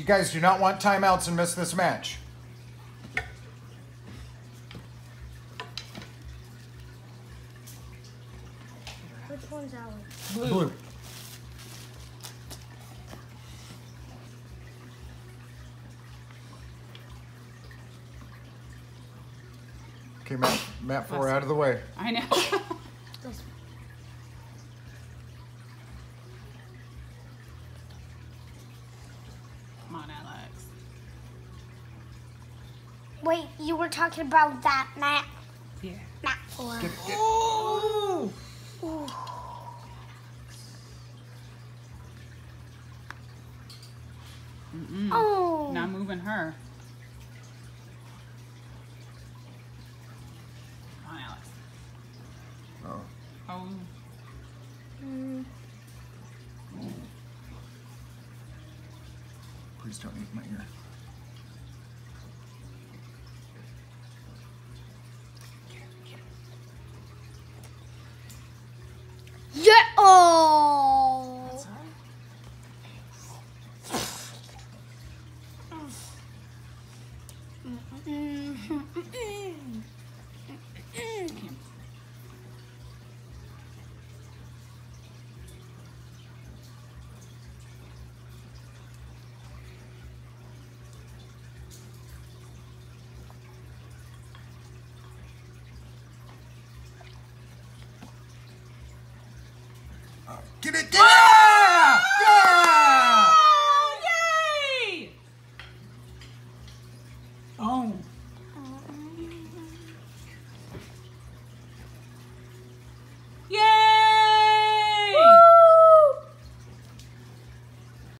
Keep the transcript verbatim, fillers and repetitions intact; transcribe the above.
guys do not want timeouts and miss this match. Which one's ours? Blue. Blue. Okay, Matt, Matt four out of the way. I know. Come on, Alex. Wait, you were talking about that, Matt? Yeah. Matt four. Get, get. Oh! Ooh. Mm-mm. Oh. Not moving her. Come on, Alex. Oh. Oh. Mm. Please don't eat my ear. Yeah. Oh. That's all right. Uh, get it, get it!